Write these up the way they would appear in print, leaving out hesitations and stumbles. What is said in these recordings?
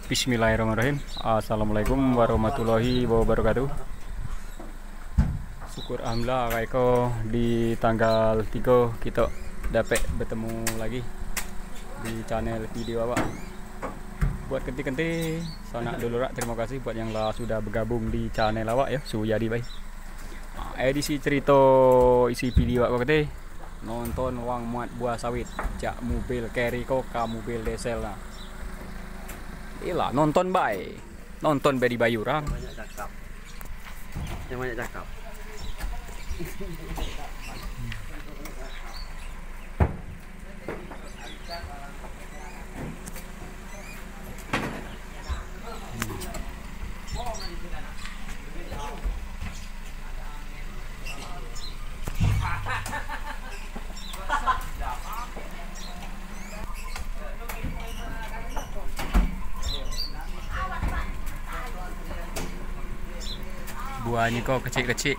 Bismillahirrahmanirrahim. Assalamualaikum warahmatullahi wabarakatuh. Syukur alhamdulillah kaiko di tanggal 3 kita dapat bertemu lagi di channel video awak. Buat kenti-kenti sana dulu rak, terima kasih buat yang lah sudah bergabung di channel awak ya. Suyadi baik. Edisi cerita isi video awak kenti nonton wang muat buah sawit jak mobil carry ko ka mobil diesel lah. Iyalah nonton baik, nonton beri bayu orang. Banyak cakap. Yang banyak cakap. Buahnya kok kecil-kecil.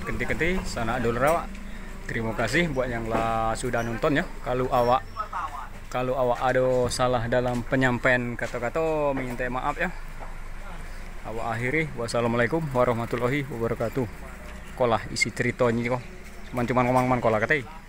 buat kenti-kenti sanak dulur awak. Terima kasih buat yang lah sudah nonton ya. Kalau awak ada salah dalam penyampaian kata-kata, minta maaf ya. Awak akhiri. Wassalamualaikum warahmatullahi wabarakatuh. Kolah isi ceritanya kok. Cuman ngomong-ngomong kolah katai.